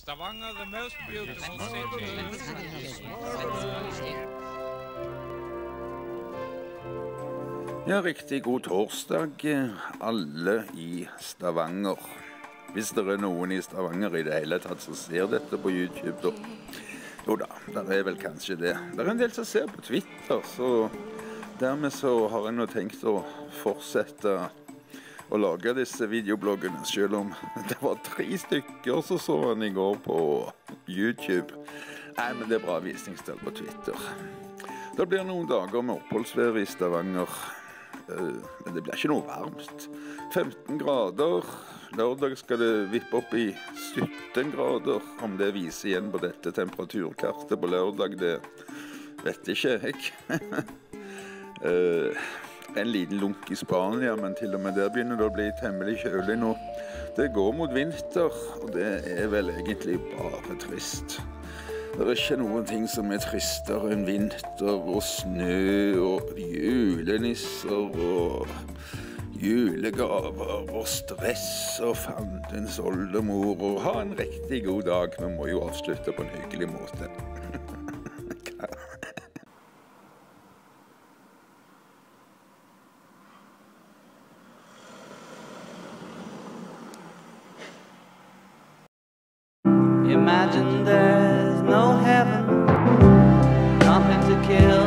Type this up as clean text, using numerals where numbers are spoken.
Stavanger, the most beautiful city. Ja, riktig god torsdag, alle i Stavanger. Hvis det er noen i Stavanger i det hele tatt som ser dette på YouTube, da. Jo da, der er vel kanskje det. Det er en del som ser på Twitter, så dermed så har jeg nå tenkt å fortsette å lage disse videobloggene, selv om det var 3 stykker som så den i går på YouTube. Nei, men det er bra visningstall på Twitter. Det blir noen dager med oppholdsvær i Stavanger, men det blir ikke noe varmt. 15 grader, lørdag skal det vippe opp i 17 grader. Om det viser igjen på dette temperaturkartet på lørdag, det vet ikke jeg. En liten lunk i Spania, men til og med der begynner det å bli temmelig kjølig nå. Det går mot vinter, og det er vel egentlig bare trist. Det er ikke noen ting som er tristere enn vinter og snø og julenisser og julegaver og stress og fandens oldemor og ha en riktig god dag. Vi må jo avslutte på en hyggelig måte. Imagine there's no heaven, nothing to kill.